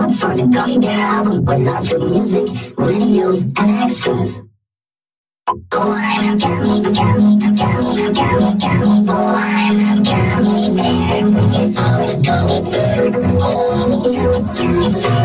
for the Gummy Bear album with lots of music, videos, and extras. Oh, I'm a gummy bear. Oh, I'm a gummy bear. Yes, I'm a gummy bear. Oh, I'm a gummy bear.